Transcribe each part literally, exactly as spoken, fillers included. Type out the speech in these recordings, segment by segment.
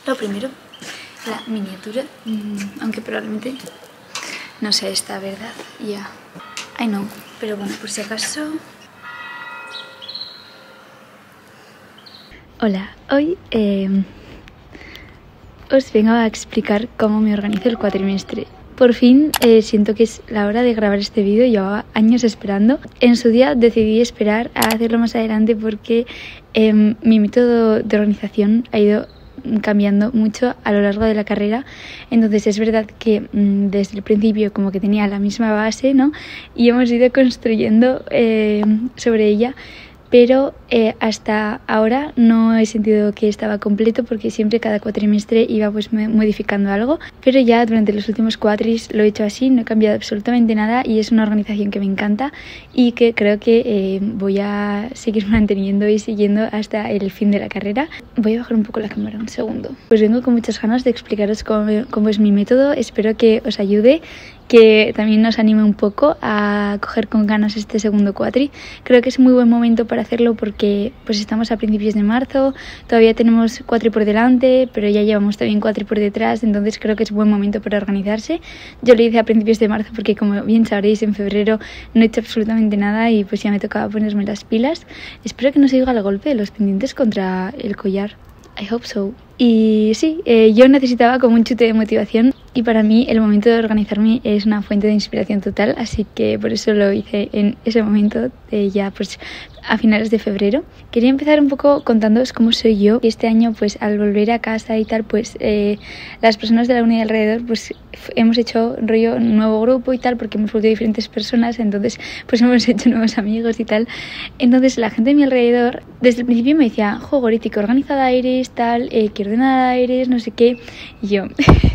Lo primero, la miniatura, aunque probablemente no sea esta, ¿verdad? Ya, yeah. I know, pero bueno, por si acaso... Hola, hoy eh, os vengo a explicar cómo me organizo el cuatrimestre. Por fin eh, siento que es la hora de grabar este vídeo, llevaba años esperando. En su día decidí esperar a hacerlo más adelante porque eh, mi método de organización ha ido cambiando mucho a lo largo de la carrera. Entonces es verdad que mmm, desde el principio como que tenía la misma base, ¿no? Y hemos ido construyendo eh, sobre ella. Pero eh, hasta ahora no he sentido que estaba completo porque siempre cada cuatrimestre iba pues modificando algo. Pero ya durante los últimos cuatris lo he hecho así, no he cambiado absolutamente nada y es una organización que me encanta y que creo que eh, voy a seguir manteniendo y siguiendo hasta el fin de la carrera. Voy a bajar un poco la cámara un segundo. Pues vengo con muchas ganas de explicaros cómo, cómo es mi método, espero que os ayude, que también nos anime un poco a coger con ganas este segundo cuatri. Creo que es muy buen momento para hacerlo porque pues estamos a principios de marzo, todavía tenemos cuatri por delante, pero ya llevamos también cuatri por detrás, entonces creo que es buen momento para organizarse. Yo lo hice a principios de marzo porque, como bien sabréis, en febrero no he hecho absolutamente nada y pues ya me tocaba ponerme las pilas. Espero que no se oiga el golpe de los pendientes contra el collar. I hope so. Y sí, eh, yo necesitaba como un chute de motivación y para mí el momento de organizarme es una fuente de inspiración total, así que por eso lo hice en ese momento, de ya pues a finales de febrero. Quería empezar un poco contándoos cómo soy yo. Este año pues al volver a casa y tal, pues eh, las personas de la uni de alrededor pues hemos hecho rollo un nuevo grupo y tal, porque hemos vuelto diferentes personas, entonces pues hemos hecho nuevos amigos y tal. Entonces la gente de mi alrededor desde el principio me decía: jo, Goretti, qué organizada eres, tal, eh, qué ordenada eres, no sé qué. Y yo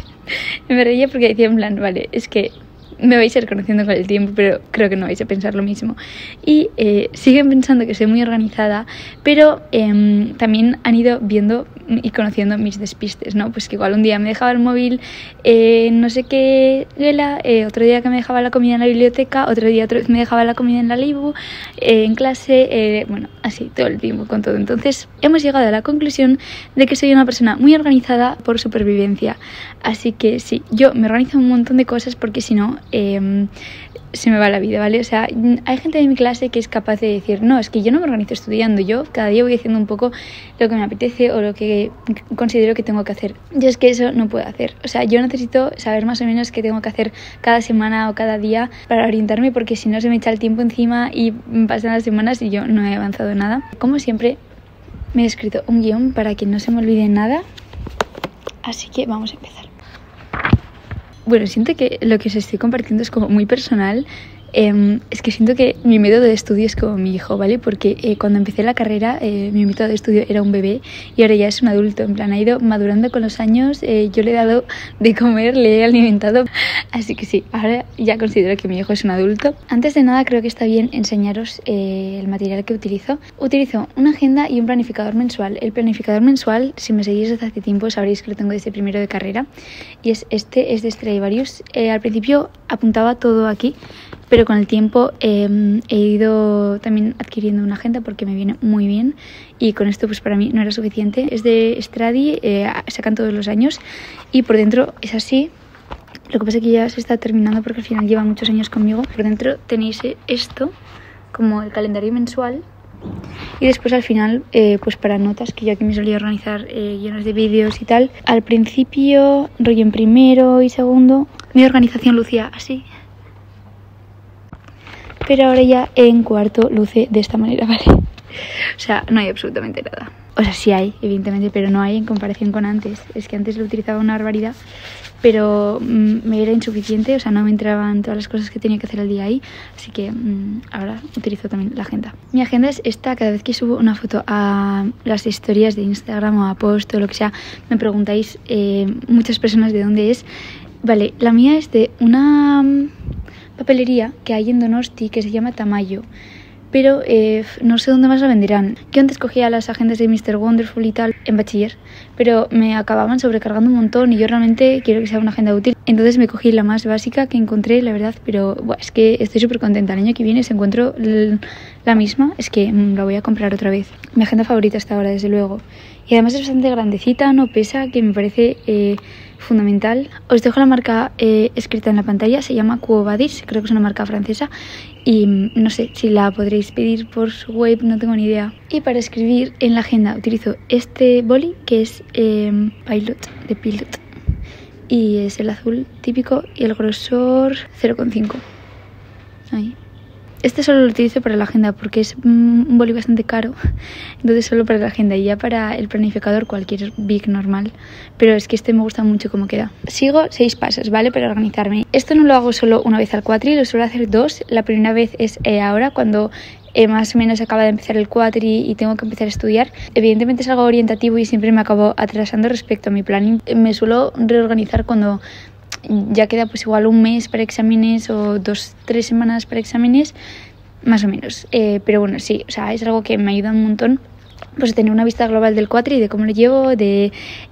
me reía porque decía en plan, vale, es que me vais a ir conociendo con el tiempo, pero creo que no vais a pensar lo mismo. Y eh, siguen pensando que soy muy organizada, pero eh, también han ido viendo y conociendo mis despistes, ¿no? Pues que igual un día me dejaba el móvil eh, no sé qué gela, eh, otro día que me dejaba la comida en la biblioteca, otro día otra vez me dejaba la comida en la Libu, eh, en clase, eh, bueno, así todo el tiempo con todo. Entonces hemos llegado a la conclusión de que soy una persona muy organizada por supervivencia. Así que sí, yo me organizo un montón de cosas porque si no eh, se me va la vida, ¿vale? O sea, hay gente de mi clase que es capaz de decir: no, es que yo no me organizo estudiando, yo cada día voy haciendo un poco lo que me apetece o lo que considero que tengo que hacer. Yo es que eso no puedo hacer. O sea, yo necesito saber más o menos qué tengo que hacer cada semana o cada día para orientarme, porque si no se me echa el tiempo encima y pasan las semanas y yo no he avanzado nada. Como siempre, me he escrito un guión para que no se me olvide nada, así que vamos a empezar. Bueno, siento que lo que os estoy compartiendo es como muy personal. Eh, es que siento que mi método de estudio es como mi hijo, ¿vale? Porque eh, cuando empecé la carrera eh, mi método de estudio era un bebé y ahora ya es un adulto. En plan, ha ido madurando con los años, eh, yo le he dado de comer, le he alimentado. Así que sí, ahora ya considero que mi hijo es un adulto. Antes de nada, creo que está bien enseñaros eh, el material que utilizo. Utilizo una agenda y un planificador mensual. El planificador mensual, si me seguís desde hace tiempo, sabréis que lo tengo desde primero de carrera. Y es este, es de Stradivarius. Eh, al principio apuntaba todo aquí, pero con el tiempo eh, he ido también adquiriendo una agenda porque me viene muy bien y con esto pues para mí no era suficiente. Es de Stradi, eh, sacan todos los años y por dentro es así. Lo que pasa es que ya se está terminando porque al final lleva muchos años conmigo. Por dentro tenéis esto como el calendario mensual y después al final eh, pues para notas, que yo aquí me solía organizar eh, guiones de vídeos y tal. Al principio, rollo en primero y segundo, mi organización lucía así, pero ahora ya en cuarto luce de esta manera, ¿vale? O sea, no hay absolutamente nada. O sea, sí hay, evidentemente, pero no hay en comparación con antes. Es que antes lo utilizaba una barbaridad, pero mmm, me era insuficiente, o sea, no me entraban todas las cosas que tenía que hacer al día ahí. Así que mmm, ahora utilizo también la agenda. Mi agenda es esta. Cada vez que subo una foto a las historias de Instagram o a post o lo que sea, me preguntáis eh, muchas personas de dónde es. Vale, la mía es de una papelería que hay en Donosti que se llama Tamayo. pero eh, no sé dónde más la venderán. Yo antes cogía las agendas de míster Wonderful y tal en bachiller, pero me acababan sobrecargando un montón y yo realmente quiero que sea una agenda útil. Entonces me cogí la más básica que encontré, la verdad, pero bueno, es que estoy súper contenta. El año que viene si encuentro la misma, es que mmm, la voy a comprar otra vez. Mi agenda favorita hasta ahora, desde luego. Y además es bastante grandecita, no pesa, que me parece eh, fundamental. Os dejo la marca eh, escrita en la pantalla, se llama Quo Vadis, creo que es una marca francesa. Y no sé si la podréis pedir por su web, no tengo ni idea. Y para escribir en la agenda utilizo este boli, que es eh, Pilot, de Pilot. Y es el azul típico y el grosor cero coma cinco. Ahí. Este solo lo utilizo para la agenda porque es un boli bastante caro, entonces solo para la agenda, y ya para el planificador cualquier big normal, pero es que este me gusta mucho cómo queda. Sigo seis pasos, ¿vale? Para organizarme. Esto no lo hago solo una vez al cuatri, lo suelo hacer dos. La primera vez es eh, ahora, cuando eh, más o menos acaba de empezar el cuatri y tengo que empezar a estudiar. Evidentemente es algo orientativo y siempre me acabo atrasando respecto a mi planning. Me suelo reorganizar cuando ya queda pues igual un mes para exámenes o dos, tres semanas para exámenes, más o menos. Eh, pero bueno, sí, o sea, es algo que me ayuda un montón, pues tener una vista global del cuatri, de cómo lo llevo, de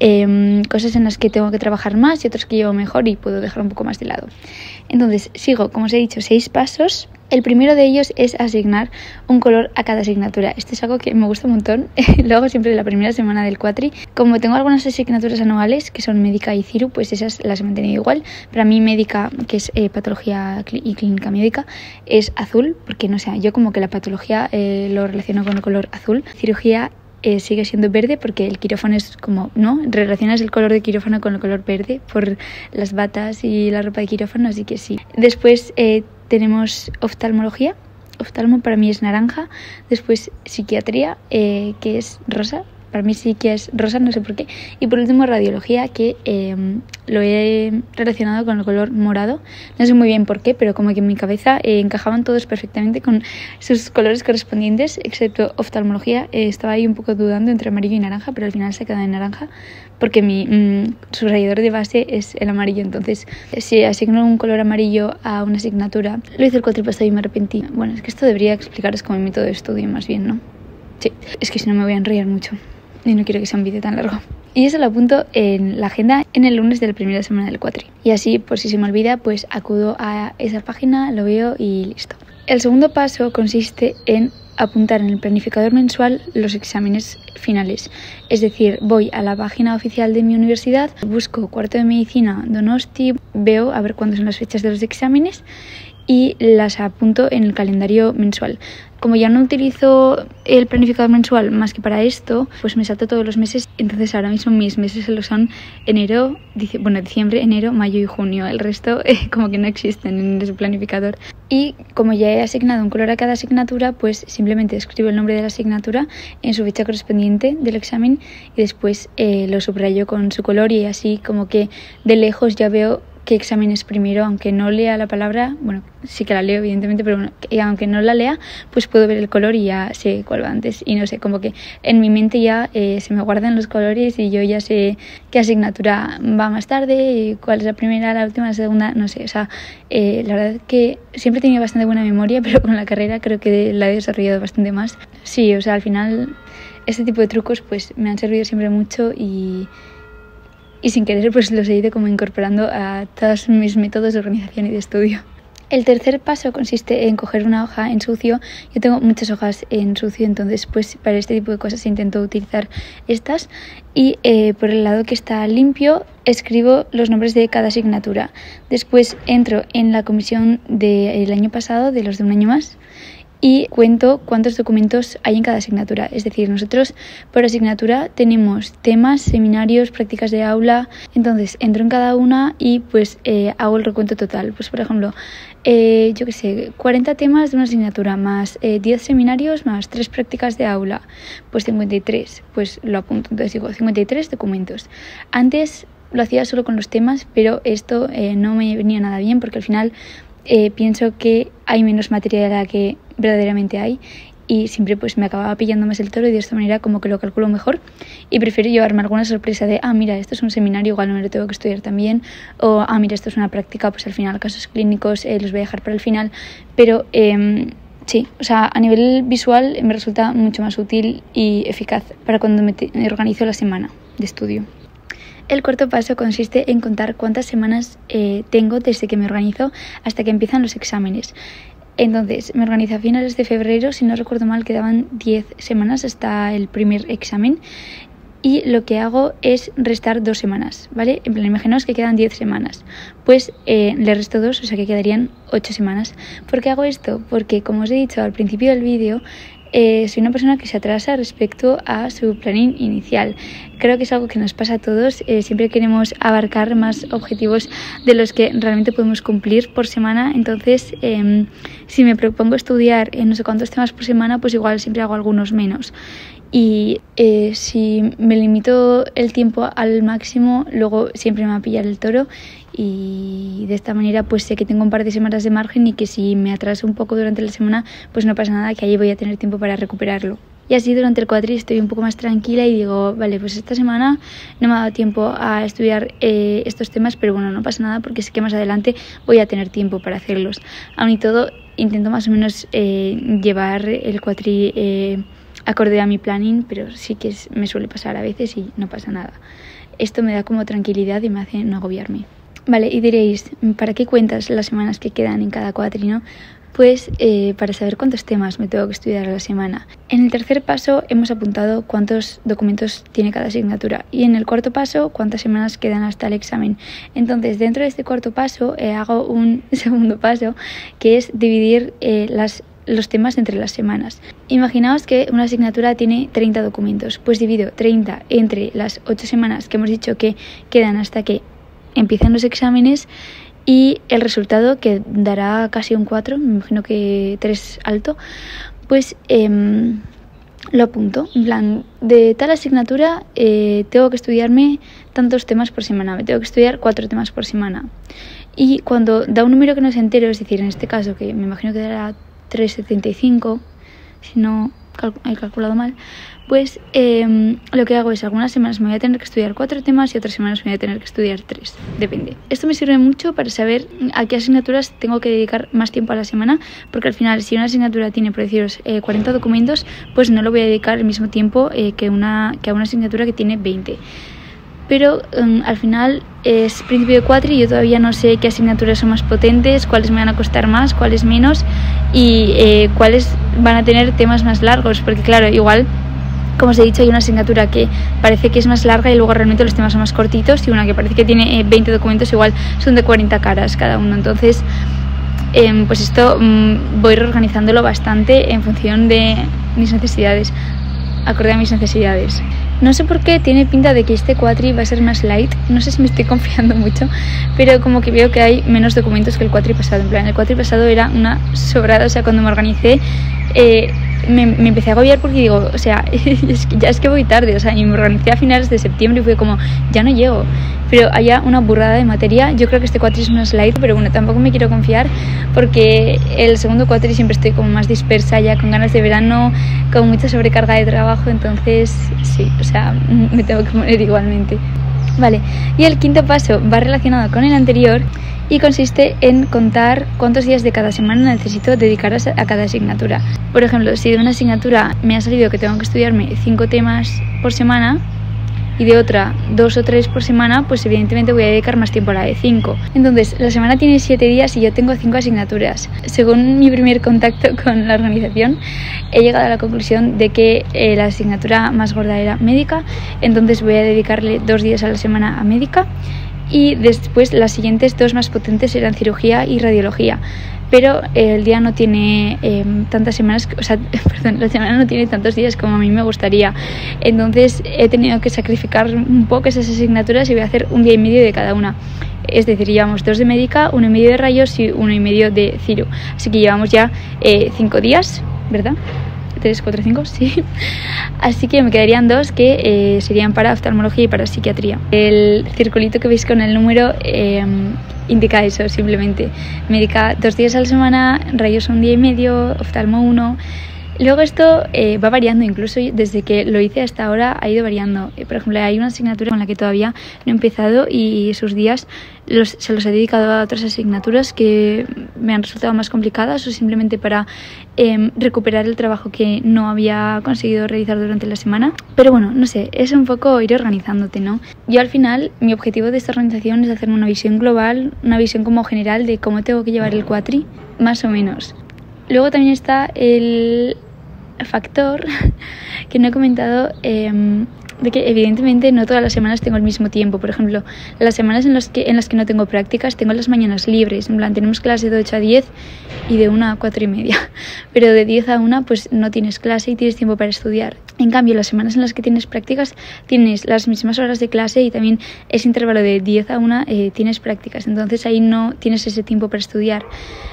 eh, cosas en las que tengo que trabajar más y otras que llevo mejor y puedo dejar un poco más de lado. Entonces sigo, como os he dicho, seis pasos. El primero de ellos es asignar un color a cada asignatura. Esto es algo que me gusta un montón. Lo hago siempre la primera semana del cuatri. Como tengo algunas asignaturas anuales, que son médica y ciru, pues esas las he mantenido igual. Para mí médica, que es eh, patología y clínica médica, es azul, porque no sé, yo como que la patología eh, lo relaciono con el color azul. Cirugía Eh, sigue siendo verde porque el quirófano es como, ¿no? Relacionas el color de quirófano con el color verde por las batas y la ropa de quirófano, así que sí. Después eh, tenemos oftalmología. Oftalmo para mí es naranja. Después psiquiatría, eh, que es rosa. Para mí sí que es rosa, no sé por qué. Y por último radiología, que eh, lo he relacionado con el color morado. No sé muy bien por qué, pero como que en mi cabeza eh, encajaban todos perfectamente con sus colores correspondientes, excepto oftalmología. Eh, estaba ahí un poco dudando entre amarillo y naranja, pero al final se ha quedado en naranja, porque mi mmm, subrayador de base es el amarillo. Entonces, si asigno un color amarillo a una asignatura, lo hice el cuatripasado y me arrepentí. Bueno, es que esto debería explicaros como mi método de estudio más bien, ¿no? Sí, es que si no me voy a enrollar mucho y no quiero que sea un vídeo tan largo. Y eso lo apunto en la agenda en el lunes de la primera semana del cuatri. Y así, por si se me olvida, pues acudo a esa página, lo veo y listo. El segundo paso consiste en apuntar en el planificador mensual los exámenes finales. Es decir, voy a la página oficial de mi universidad, busco cuarto de medicina Donosti, veo a ver cuándo son las fechas de los exámenes y las apunto en el calendario mensual. Como ya no utilizo el planificador mensual más que para esto, pues me salto todos los meses. Entonces ahora mismo mis meses solo son enero, dic- bueno, diciembre, enero, mayo y junio. El resto eh, como que no existen en ese planificador. Y como ya he asignado un color a cada asignatura, pues simplemente escribo el nombre de la asignatura en su fecha correspondiente del examen y después eh, lo subrayo con su color, y así como que de lejos ya veo qué examen es primero, aunque no lea la palabra. Bueno, sí que la leo evidentemente, pero bueno, y aunque no la lea, pues puedo ver el color y ya sé cuál va antes. Y no sé, como que en mi mente ya eh, se me guardan los colores y yo ya sé qué asignatura va más tarde y cuál es la primera, la última, la segunda, no sé. O sea, eh, la verdad es que siempre he tenido bastante buena memoria, pero con la carrera creo que la he desarrollado bastante más. Sí, o sea, al final este tipo de trucos pues me han servido siempre mucho y... y sin querer pues los he ido como incorporando a todos mis métodos de organización y de estudio. El tercer paso consiste en coger una hoja en sucio. Yo tengo muchas hojas en sucio, entonces pues para este tipo de cosas intento utilizar estas, y eh, por el lado que está limpio escribo los nombres de cada asignatura. Después entro en la comisión del año pasado, de los de un año más, y cuento cuántos documentos hay en cada asignatura. Es decir, nosotros por asignatura tenemos temas, seminarios, prácticas de aula. Entonces entro en cada una y pues eh, hago el recuento total. Pues por ejemplo, eh, yo qué sé, cuarenta temas de una asignatura más eh, diez seminarios más tres prácticas de aula, pues cincuenta y tres, pues lo apunto. Entonces digo cincuenta y tres documentos. Antes lo hacía solo con los temas, pero esto eh, no me venía nada bien, porque al final eh, pienso que hay menos materia de la que verdaderamente hay, y siempre pues me acababa pillando más el toro, y de esta manera como que lo calculo mejor y prefiero llevarme alguna sorpresa de ah mira, esto es un seminario, igual no me lo tengo que estudiar también, o ah mira, esto es una práctica, pues al final casos clínicos eh, los voy a dejar para el final. Pero eh, Sí, o sea, a nivel visual me resulta mucho más útil y eficaz para cuando me, me organizo la semana de estudio. El cuarto paso consiste en contar cuántas semanas eh, tengo desde que me organizo hasta que empiezan los exámenes. Entonces, me organizo a finales de febrero, si no recuerdo mal, quedaban diez semanas hasta el primer examen. Y lo que hago es restar dos semanas, ¿vale? En plan, imaginaos que quedan diez semanas. Pues eh, le resto dos, o sea que quedarían ocho semanas. ¿Por qué hago esto? Porque, como os he dicho al principio del vídeo, eh, soy una persona que se atrasa respecto a su planning inicial. Creo que es algo que nos pasa a todos. Eh, siempre queremos abarcar más objetivos de los que realmente podemos cumplir por semana. Entonces, eh, si me propongo estudiar en no sé cuántos temas por semana, pues igual siempre hago algunos menos. Y eh, si me limito el tiempo al máximo, luego siempre me va a pillar el toro y de esta manera pues sé que tengo un par de semanas de margen y que si me atraso un poco durante la semana pues no pasa nada, que allí voy a tener tiempo para recuperarlo. Y así durante el cuatri estoy un poco más tranquila y digo, vale, pues esta semana no me ha dado tiempo a estudiar eh, estos temas, pero bueno, no pasa nada porque sé que más adelante voy a tener tiempo para hacerlos. Aún y todo, intento más o menos eh, llevar el cuatri eh, acorde a mi planning, pero sí que es, me suele pasar a veces y no pasa nada. Esto me da como tranquilidad y me hace no agobiarme. Vale, y diréis, ¿para qué cuentas las semanas que quedan en cada cuatri, no? Pues eh, para saber cuántos temas me tengo que estudiar a la semana. En el tercer paso hemos apuntado cuántos documentos tiene cada asignatura y en el cuarto paso cuántas semanas quedan hasta el examen. Entonces dentro de este cuarto paso eh, hago un segundo paso que es dividir eh, las los temas entre las semanas. Imaginaos que una asignatura tiene treinta documentos, pues divido treinta entre las ocho semanas que hemos dicho que quedan hasta que empiezan los exámenes y el resultado, que dará casi un cuatro, me imagino que tres alto, pues eh, lo apunto. En plan, de tal asignatura eh, tengo que estudiarme tantos temas por semana, me tengo que estudiar cuatro temas por semana. Y cuando da un número que no es entero, es decir, en este caso que me imagino que dará tres coma setenta y cinco, si no he calculado mal, pues eh, lo que hago es algunas semanas me voy a tener que estudiar cuatro temas y otras semanas me voy a tener que estudiar tres, depende. Esto me sirve mucho para saber a qué asignaturas tengo que dedicar más tiempo a la semana, porque al final si una asignatura tiene, por deciros, eh, cuarenta documentos, pues no lo voy a dedicar el mismo tiempo eh, que, una, que a una asignatura que tiene veinte. Pero um, al final es principio de cuatri y yo todavía no sé qué asignaturas son más potentes, cuáles me van a costar más, cuáles menos y eh, cuáles van a tener temas más largos, porque claro, igual, como os he dicho, hay una asignatura que parece que es más larga y luego realmente los temas son más cortitos y una que parece que tiene eh, veinte documentos, igual son de cuarenta caras cada uno. Entonces, eh, pues esto mm, voy reorganizándolo bastante en función de mis necesidades, acorde a mis necesidades. No sé por qué tiene pinta de que este cuatri va a ser más light, no sé si me estoy confiando mucho, pero como que veo que hay menos documentos que el cuatri pasado. En plan, el cuatri pasado era una sobrada, o sea, cuando me organicé eh, me, me empecé a agobiar porque digo, o sea, es que ya es que voy tarde, o sea, y me organicé a finales de septiembre y fue como, ya no llego. Pero haya una burrada de materia, yo creo que este cuatri es más light, pero bueno, tampoco me quiero confiar porque el segundo cuatri siempre estoy como más dispersa, ya con ganas de verano, con mucha sobrecarga de trabajo, entonces sí, o sea, me tengo que poner igualmente. Vale, y el quinto paso va relacionado con el anterior y consiste en contar cuántos días de cada semana necesito dedicar a cada asignatura. Por ejemplo, si de una asignatura me ha salido que tengo que estudiarme cinco temas por semana y de otra dos o tres por semana, pues evidentemente voy a dedicar más tiempo a la de cinco. Entonces, la semana tiene siete días y yo tengo cinco asignaturas. Según mi primer contacto con la organización, he llegado a la conclusión de que eh, la asignatura más gorda era médica, entonces voy a dedicarle dos días a la semana a médica y después las siguientes dos más potentes eran cirugía y radiología. Pero eh, el día no tiene eh, tantas semanas, o sea, perdón, la semana no tiene tantos días como a mí me gustaría. Entonces he tenido que sacrificar un poco esas asignaturas y voy a hacer un día y medio de cada una. Es decir, llevamos dos de médica, uno y medio de rayos y uno y medio de ciro. Así que llevamos ya eh, cinco días, ¿verdad? tres, cuatro, cinco, sí. Así que me quedarían dos que eh, serían para oftalmología y para psiquiatría. El circulito que veis con el número eh, indica eso, simplemente. Médica dos días a la semana, rayos un día y medio, oftalmo uno, Luego esto eh, va variando, incluso desde que lo hice hasta ahora ha ido variando. Eh, por ejemplo, hay una asignatura con la que todavía no he empezado y sus días los, se los he dedicado a otras asignaturas que me han resultado más complicadas o simplemente para eh, recuperar el trabajo que no había conseguido realizar durante la semana. Pero bueno, no sé, es un poco ir organizándote, ¿no? Yo al final, mi objetivo de esta organización es hacerme una visión global, una visión como general de cómo tengo que llevar el cuatri, más o menos. Luego también está el factor que no he comentado, eh, de que evidentemente no todas las semanas tengo el mismo tiempo. Por ejemplo, las semanas en las que, en las que no tengo prácticas tengo las mañanas libres, en plan tenemos clase de ocho a diez y de una a cuatro y media, pero de diez a una pues no tienes clase y tienes tiempo para estudiar. En cambio, las semanas en las que tienes prácticas tienes las mismas horas de clase y también ese intervalo de diez a una eh, tienes prácticas, entonces ahí no tienes ese tiempo para estudiar.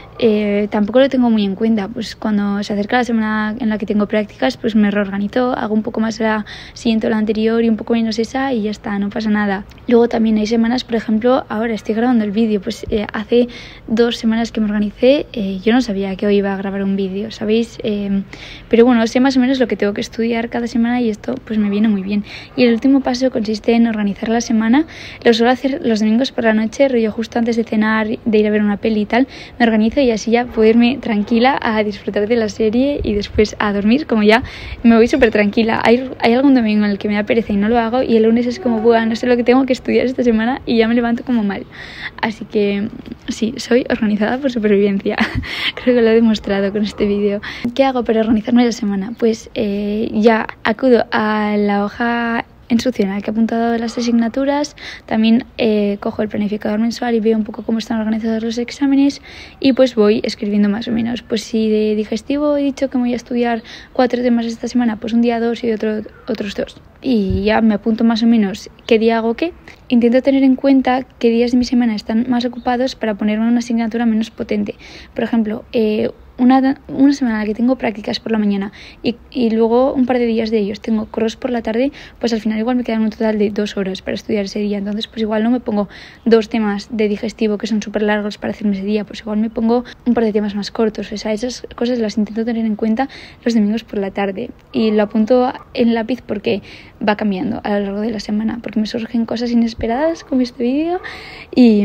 Eh, tampoco lo tengo muy en cuenta, pues cuando se acerca la semana en la que tengo prácticas pues me reorganizo, hago un poco más la siguiente o la anterior y un poco menos esa y ya está, no pasa nada. Luego también hay semanas, por ejemplo, ahora estoy grabando el vídeo, pues eh, hace dos semanas que me organicé, eh, yo no sabía que hoy iba a grabar un vídeo, ¿sabéis? Eh, pero bueno, sé más o menos lo que tengo que estudiar cada semana y esto pues me viene muy bien. Y el último paso consiste en organizar la semana, lo suelo hacer los domingos por la noche, rollo justo antes de cenar, de ir a ver una peli y tal, me organizo y así ya puedo irme tranquila a disfrutar de la serie y después a dormir, como ya me voy súper tranquila. Hay, hay algún domingo en el que me da pereza y no lo hago y el lunes es como, bueno, no sé lo que tengo que estudiar esta semana y ya me levanto como mal. Así que sí, soy organizada por supervivencia. Creo que lo he demostrado con este vídeo. ¿Qué hago para organizarme la semana? Pues eh, ya acudo a la hoja instruccional que he apuntado de las asignaturas, también eh, cojo el planificador mensual y veo un poco cómo están organizados los exámenes y pues voy escribiendo más o menos. Pues si de digestivo he dicho que voy a estudiar cuatro temas esta semana, pues un día dos y otro, otros dos. Y ya me apunto más o menos qué día hago qué. Intento tener en cuenta qué días de mi semana están más ocupados para ponerme una asignatura menos potente. Por ejemplo, eh, Una, una semana en la que tengo prácticas por la mañana y, y luego un par de días de ellos tengo cross por la tarde, pues al final igual me quedan un total de dos horas para estudiar ese día. Entonces pues igual no me pongo dos temas de digestivo que son súper largos para hacerme ese día, pues igual me pongo un par de temas más cortos. O sea, esas cosas las intento tener en cuenta los domingos por la tarde y lo apunto en lápiz porque va cambiando a lo largo de la semana, porque me surgen cosas inesperadas como este vídeo y...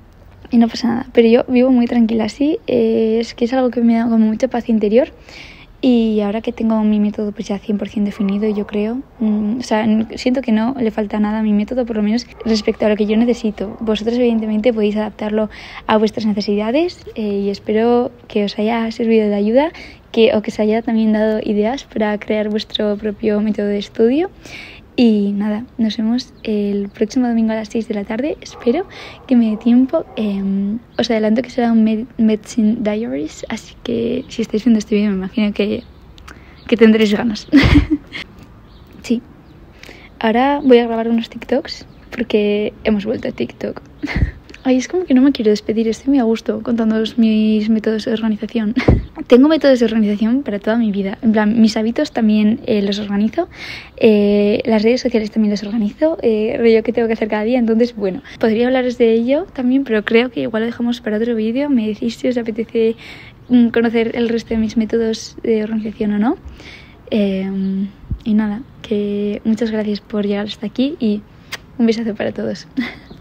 y no pasa nada, pero yo vivo muy tranquila así, eh, es que es algo que me da como mucha paz interior y ahora que tengo mi método pues ya cien por ciento definido, yo creo, mmm, o sea, siento que no le falta nada a mi método, por lo menos respecto a lo que yo necesito. Vosotros evidentemente podéis adaptarlo a vuestras necesidades eh, y espero que os haya servido de ayuda que, o que os haya también dado ideas para crear vuestro propio método de estudio. Y nada, nos vemos el próximo domingo a las seis de la tarde. Espero que me dé tiempo. Eh, os adelanto que será un Med- Medicine Diaries, así que si estáis viendo este vídeo me imagino que, que tendréis ganas. Sí. Ahora voy a grabar unos TikToks porque hemos vuelto a TikTok. Ay, es como que no me quiero despedir, estoy muy a gusto contándoos mis métodos de organización. Tengo métodos de organización para toda mi vida. En plan, mis hábitos también eh, los organizo, eh, las redes sociales también los organizo, eh, rollo que tengo que hacer cada día. Entonces, bueno, podría hablaros de ello también, pero creo que igual lo dejamos para otro vídeo. Me decís si os apetece mm, conocer el resto de mis métodos de organización o no. Eh, y nada, que muchas gracias por llegar hasta aquí y un besazo para todos.